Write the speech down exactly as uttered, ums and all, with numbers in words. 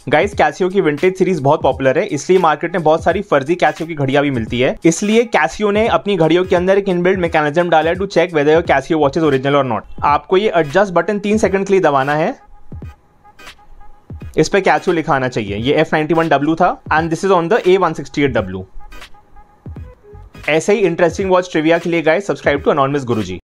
Guys Casio की vintage series बहुत popular है, इसलिए मार्केट में बहुत सारी फर्जी कैसियो की घड़ियां भी मिलती है। इसलिए कैसियो ने अपनी घड़ियों के अंदर एक इनबिल्ट मैकेनिज्म डाला है to check whether your Casio watch is original और नॉट। आपको ये एडजस्ट बटन तीन सेकंड के लिए दबाना है, इस पे कैसियो लिखा आना चाहिए। ये एफ नाइंटी वन डब्ल्यू था and this is on the A one sixty eight W. ऐसे ही इंटरेस्टिंग वॉच ट्रिविया के लिए guys subscribe to anonymous Guruji.